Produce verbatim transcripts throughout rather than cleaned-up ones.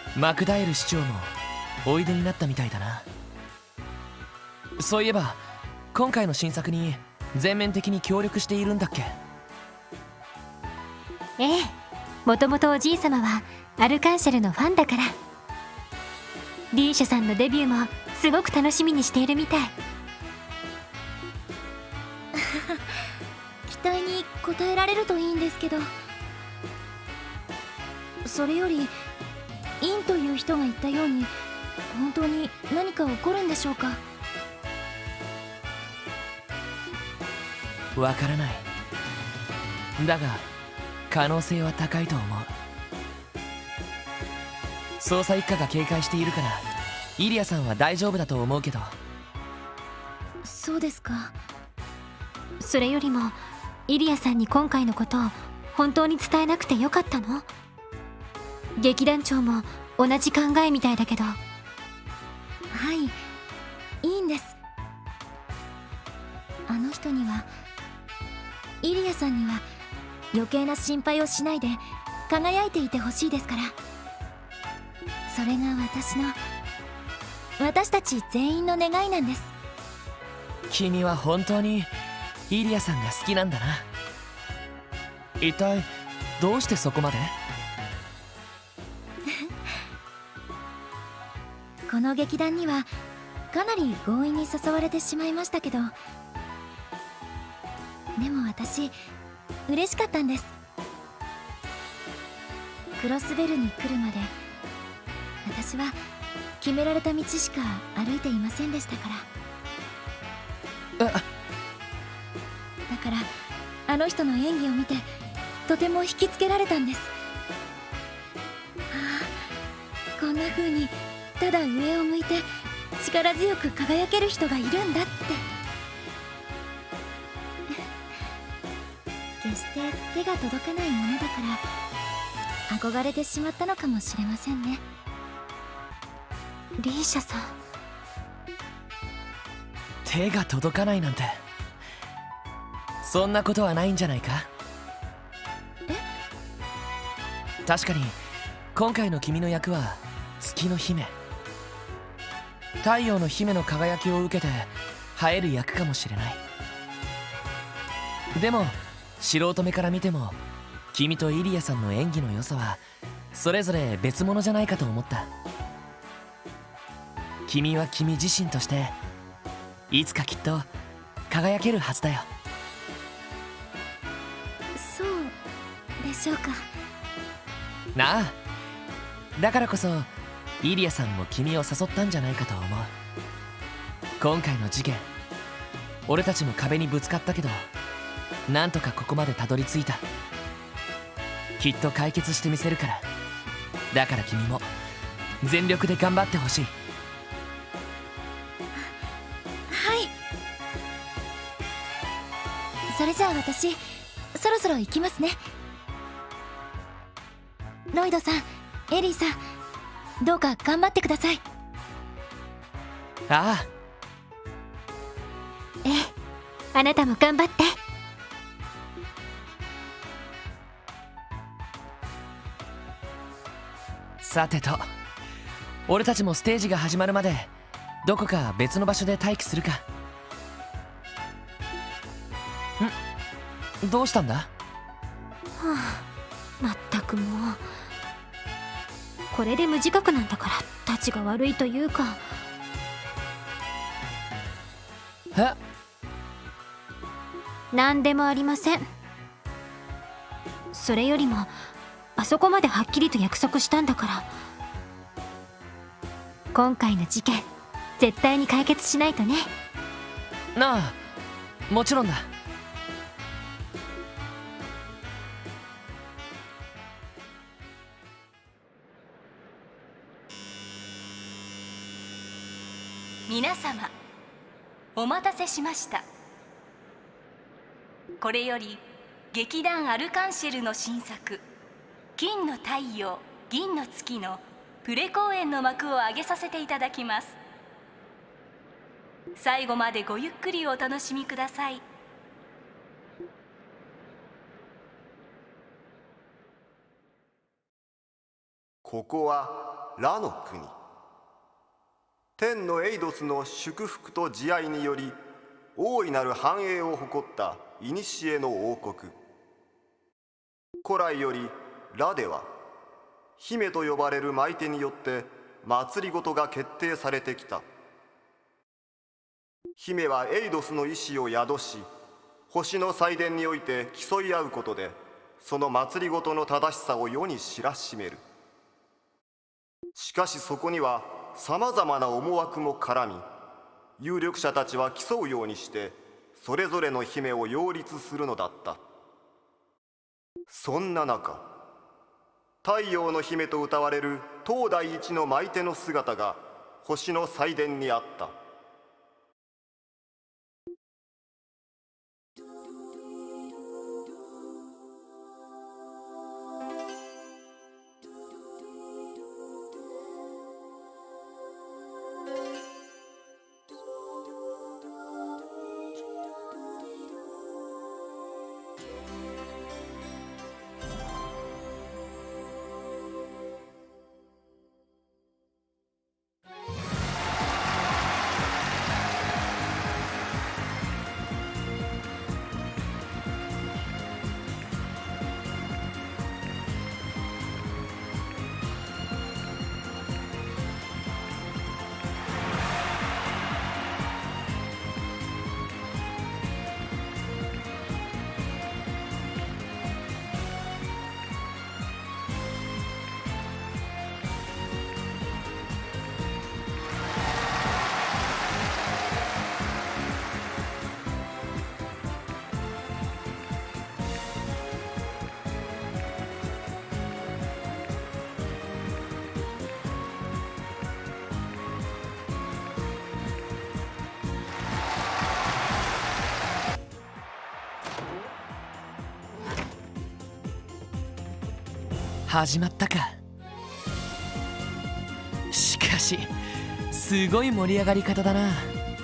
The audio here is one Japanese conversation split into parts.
マクダエル市長もおいでになったみたいだな。そういえば今回の新作に全面的に協力しているんだっけ？ ええ、もともとおじいさまはアルカンシェルのファンだから。リーシャさんのデビューもすごく楽しみにしているみたい。 期待に応えられるといいんですけど。それよりインという人が言ったように本当に何か起こるんでしょうか？ わからない。だが可能性は高いと思う。捜査一課が警戒しているからイリアさんは大丈夫だと思うけど。 そうですか。 それよりもイリアさんに今回のことを本当に伝えなくてよかったの？劇団長も同じ考えみたいだけど。 はい、いいんです。あの人には、イリアさんには余計な心配をしないで輝いていてほしいですから。それが私の、私たち全員の願いなんです。 君は本当にイリアさんが好きなんだな。一体どうしてそこまで？ この劇団にはかなり強引に誘われてしまいましたけど、でも私嬉しかったんです。クロスベルに来るまで私は決められた道しか歩いていませんでしたから。だからあの人の演技を見てとても引きつけられたんです。ああ、こんな風にただ上を向いて力強く輝ける人がいるんだって。決して手が届かないものだから憧れてしまったのかもしれませんね。 リーシャさん、 手が届かないなんてそんなことはないんじゃないか？ え？ 確かに今回の君の役は月の姫、太陽の姫の輝きを受けて映える役かもしれない。でも素人目から見ても君とイリアさんの演技の良さはそれぞれ別物じゃないかと思った。君は君自身としていつかきっと輝けるはずだよ。 そうでしょうか。 なあ、だからこそイリアさんも君を誘ったんじゃないかと思う。今回の事件、俺たちも壁にぶつかったけどなんとかここまでたどり着いた。きっと解決してみせるから。だから君も全力で頑張ってほしい。 はい。それじゃあ私そろそろ行きますね。ロイドさん、エリーさん、どうか頑張ってください。 ああ。 ええ、あなたも頑張って。 さてと、俺たちもステージが始まるまでどこか別の場所で待機するか。ん？どうしたんだ？はあ、まったくもうこれで無自覚なんだからたちが悪いというか。 え？ 何でもありません。それよりもあそこまではっきりと約束したんだから、今回の事件絶対に解決しないとね。 なあ、もちろんだ。 皆様、お待たせしました。これより劇団アルカンシェルの新作「金の太陽銀の月」のプレ公演の幕を上げさせていただきます。最後までごゆっくりお楽しみください。 ここはラの国。天のエイドスの祝福と慈愛により大いなる繁栄を誇った古の王国。古来よりラでは姫と呼ばれる舞手によって政り事が決定されてきた。姫はエイドスの意志を宿し、星の祭殿において競い合うことでその政り事の正しさを世に知らしめる。しかしそこにはさまざまな思惑も絡み、有力者たちは競うようにしてそれぞれの姫を擁立するのだった。そんな中、太陽の姫と謳われる東大一の舞手の姿が星の祭殿にあった。 始まったか。しかしすごい盛り上がり方だな。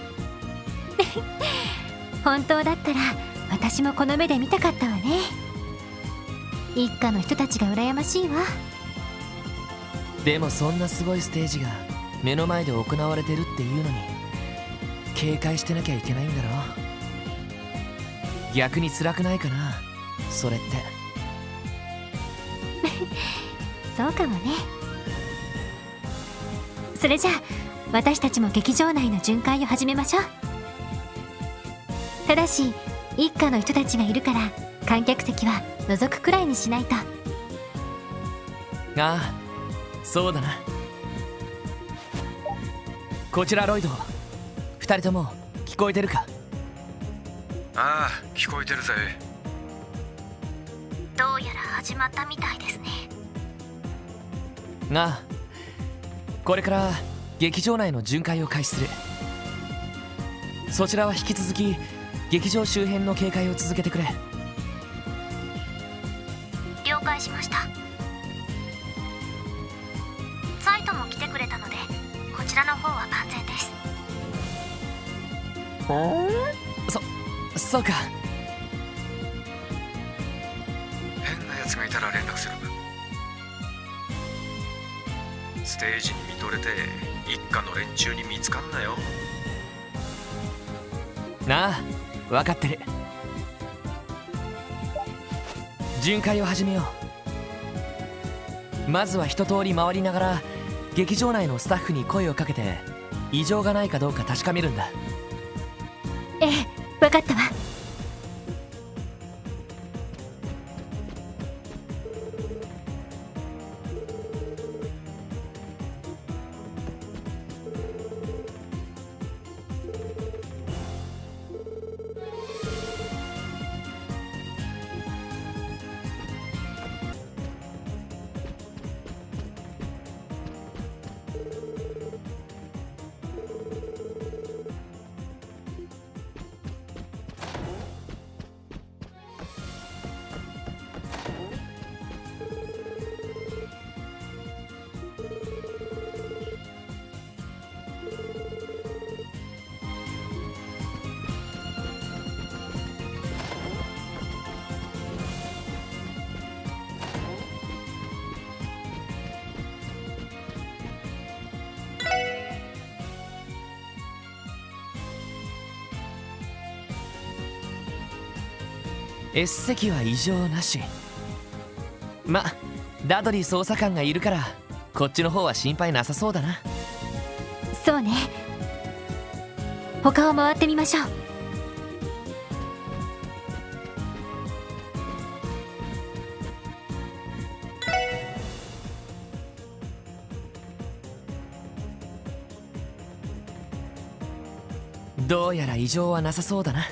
本当だったら私もこの目で見たかったわね。一家の人たちが羨ましいわ。 でもそんなすごいステージが目の前で行われてるっていうのに警戒してなきゃいけないんだろ。逆に辛くないかな、それって。 そうかもね。それじゃあ私たちも劇場内の巡回を始めましょう。ただし一家の人たちがいるから観客席は覗くくらいにしないと。 ああ、そうだな。こちらロイド、二人とも聞こえてるか？ ああ、聞こえてるぜ。 どうやら始まったみたいですね。 ああ、これから劇場内の巡回を開始する。そちらは引き続き劇場周辺の警戒を続けてくれ。 了解しました。サイトも来てくれたのでこちらの方は万全です。 そ、そうか。 変なやつがいたら連絡する。ステージに見とれて一家の連中に見つかんなよ。 なあ、分かってる。巡回を始めよう。まずは一通り回りながら劇場内のスタッフに声をかけて異常がないかどうか確かめるんだ。 ええ、分かったわ。 S 席は異常なし。ま、ダドリー捜査官がいるからこっちの方は心配なさそうだな。 そうね。他を回ってみましょう。 どうやら異常はなさそうだな。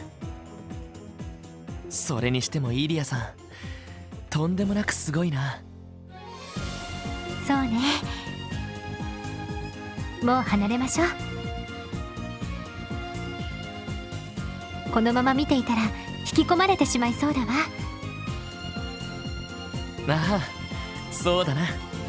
それにしてもイリアさん、とんでもなくすごいな。 そうね。もう離れましょう。このまま見ていたら引き込まれてしまいそうだわ。 ああ、そうだな。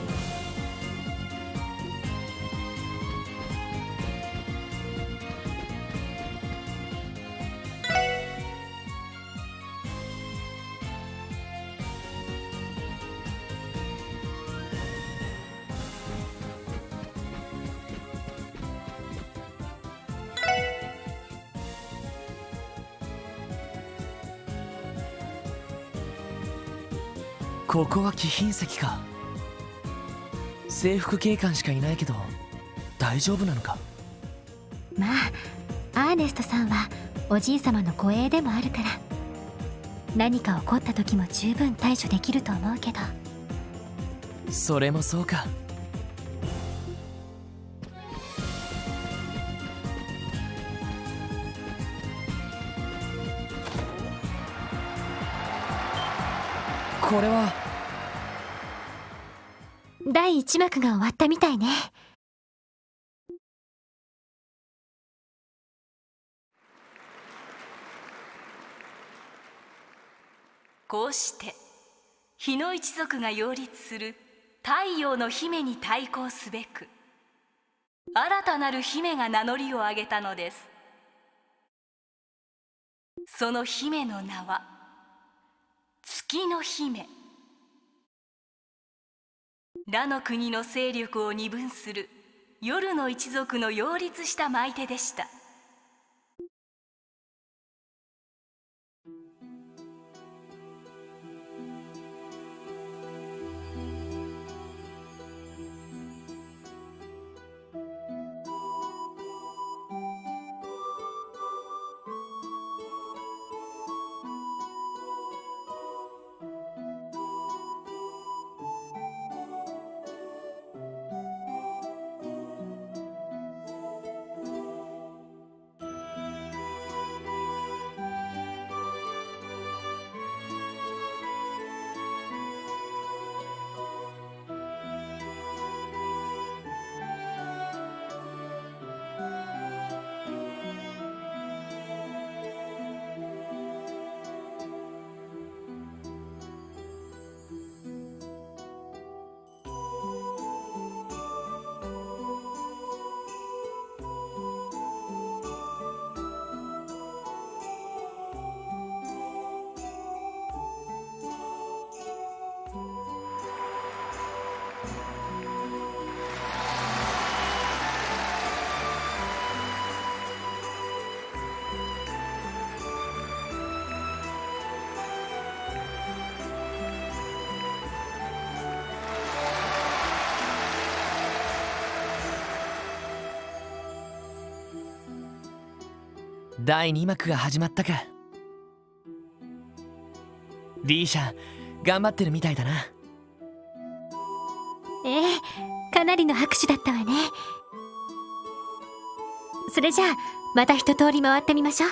ここは貴賓席か。制服警官しかいないけど大丈夫なのか。 まあアーネストさんはおじい様の護衛でもあるから、何か起こった時も十分対処できると思うけど。 それもそうか。これはだいいち幕が終わったみたいね。 こうして日野一族が擁立する太陽の姫に対抗すべく新たなる姫が名乗りを上げたのです。その姫の名は月の姫。羅の国の勢力を二分する夜の一族の擁立した舞手でした。 だいに幕が始まったか。リーシャ頑張ってるみたいだな。 ええ、かなりの拍手だったわね。それじゃあまた一通り回ってみましょう。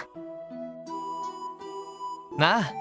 ああ。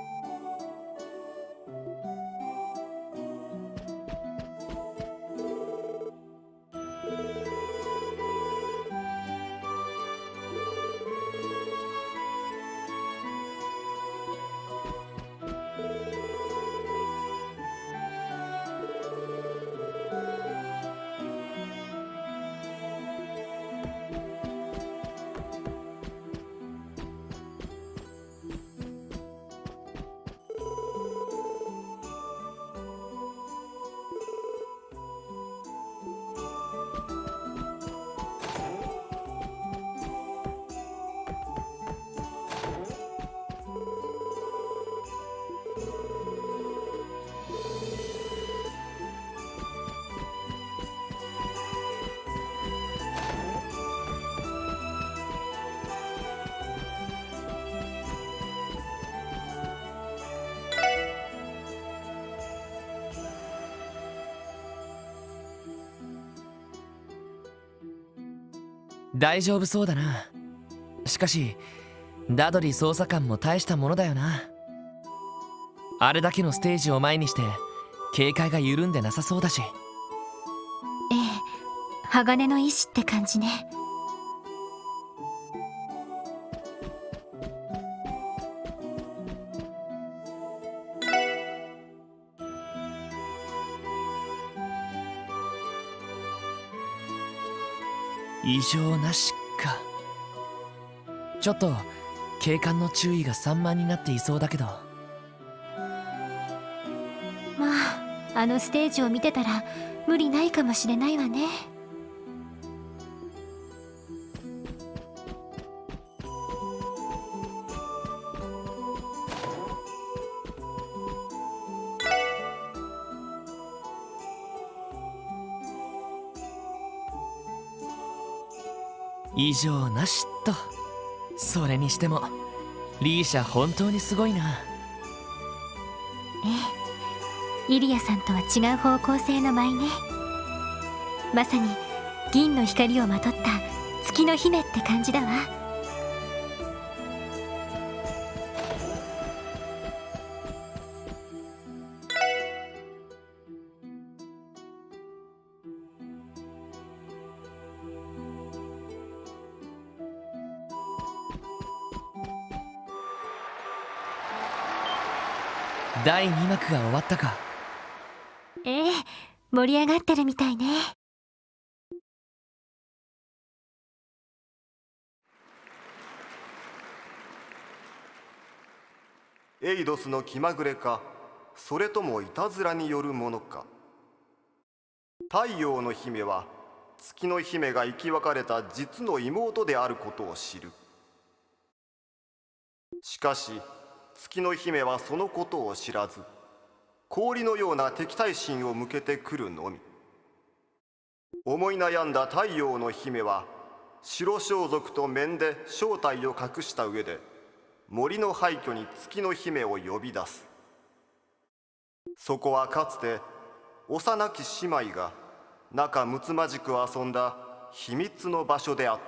大丈夫そうだな。しかしダドリー捜査官も大したものだよな。あれだけのステージを前にして警戒が緩んでなさそうだし。 ええ、鋼の意志って感じね。 異常なしか。ちょっと警官の注意が散漫になっていそうだけど。 まああのステージを見てたら無理ないかもしれないわね。 異常なしと。それにしてもリーシャ本当にすごいな。 ええ、イリアさんとは違う方向性の舞ね。まさに銀の光をまとった月の姫って感じだわ。 だいに幕が終わったか。 ええ、盛り上がってるみたいね。 エイドスの気まぐれか、それともいたずらによるものか。太陽の姫は月の姫が生き別れた実の妹であることを知る。しかし月の姫はそのことを知らず、氷のような敵対心を向けてくるのみ。思い悩んだ太陽の姫は白装束と面で正体を隠した上で森の廃墟に月の姫を呼び出す。そこはかつて幼き姉妹が仲睦まじく遊んだ秘密の場所であった。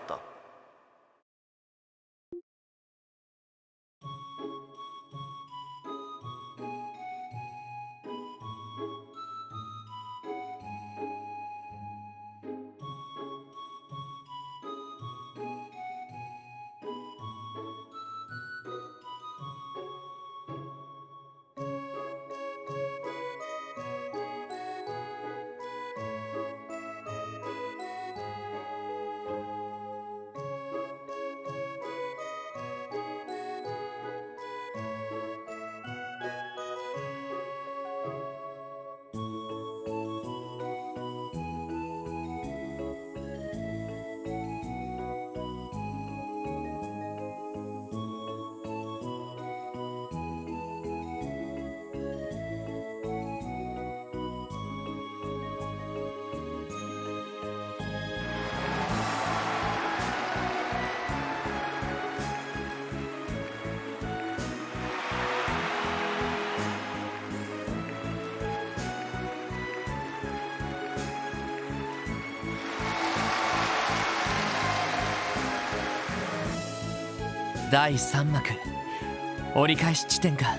だいさん幕折り返し地点か。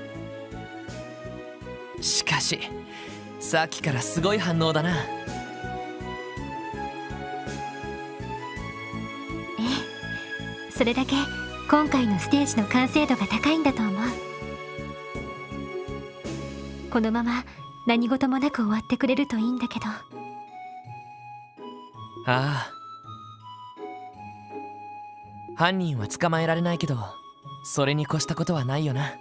しかしさっきからすごい反応だな。 ええ、それだけ今回のステージの完成度が高いんだと思う。このまま何事もなく終わってくれるといいんだけど。 ああ、犯人は捕まえられないけどそれに越したことはないよな。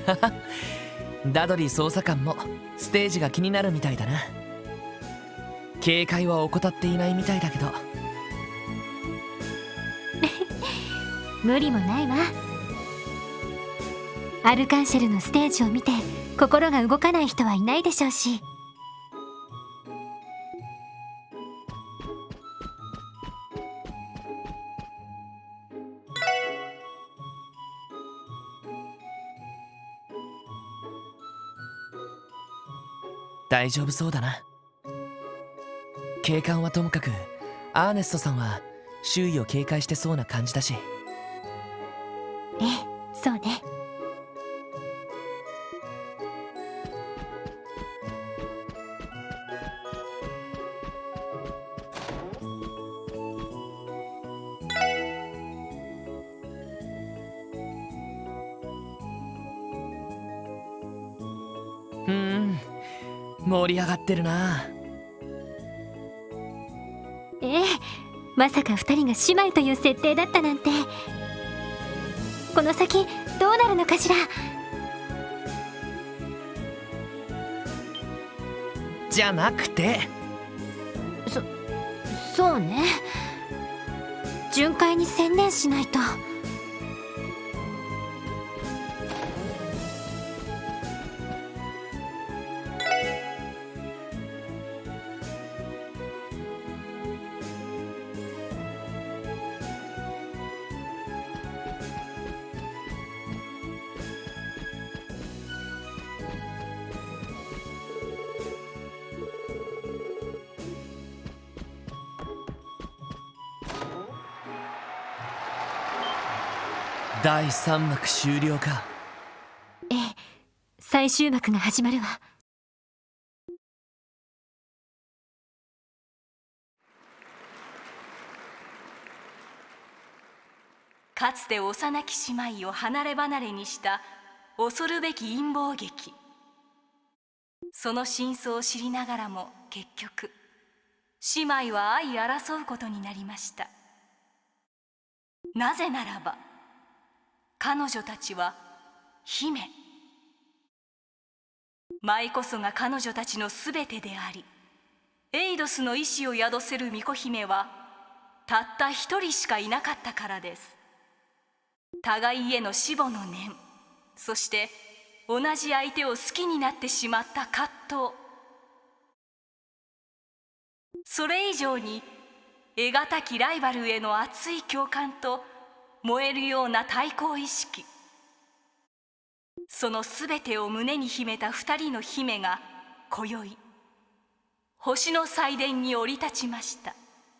ダドリー捜査官もステージが気になるみたいだな。警戒は怠っていないみたいだけど無理もないわ。アルカンシェルのステージを見て心が動かない人はいないでしょうし。 大丈夫そうだな。警官はともかくアーネストさんは周囲を警戒してそうな感じだし。 ええ、そうね。 うーん、盛り上がってるな。 ええ、まさか二人が姉妹という設定だったなんて。この先どうなるのかしら。 じゃなくて、 そそうね、巡回に専念しないと。 だいさん幕終了か。 ええ、最終幕が始まるわ。 かつて幼き姉妹を離れ離れにした恐るべき陰謀劇。その真相を知りながらも結局姉妹は相争うことになりました。なぜならば彼女たちは姫。舞こそが彼女たちのすべてであり、エイドスの意志を宿せる巫女姫はたった一人しかいなかったからです。互いへの死母の念、そして同じ相手を好きになってしまった葛藤、それ以上に得難きライバルへの熱い共感と燃えるような対抗意識、そのすべてを胸に秘めた二人の姫が今宵星の祭殿に降り立ちました。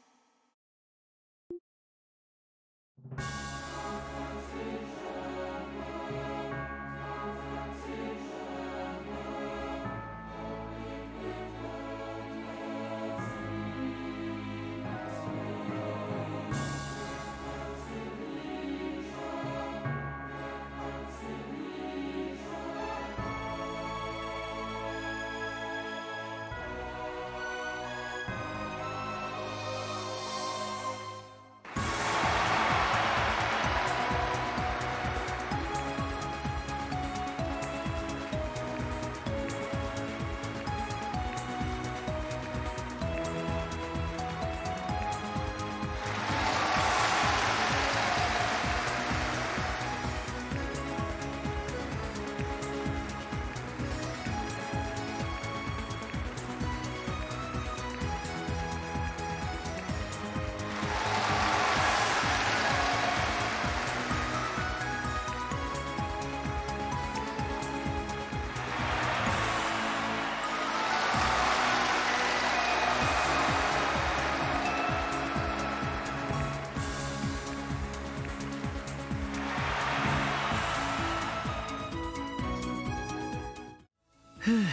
ふう、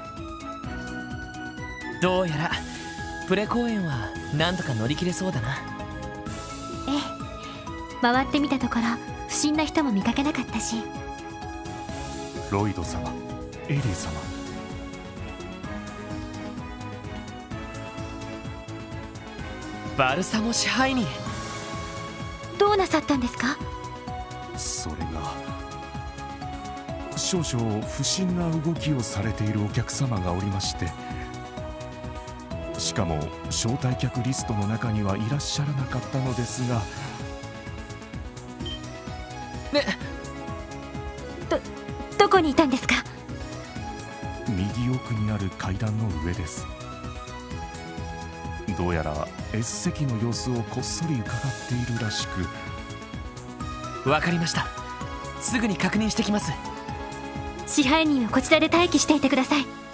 どうやらプレ公演はなんとか乗り切れそうだな。 ええ、回ってみたところ不審な人も見かけなかったし。 ロイド様、エリー様、 バルサモ支配人、 どうなさったんですか？ それが少々不審な動きをされているお客様がおりまして、しかも招待客リストの中にはいらっしゃらなかったのですが。 ね、 どどこにいたんですか？ 右奥にある階段の上です。どうやら S 席の様子をこっそり伺っているらしく。 わかりました。すぐに確認してきます。 支配人はこちらで待機していてください。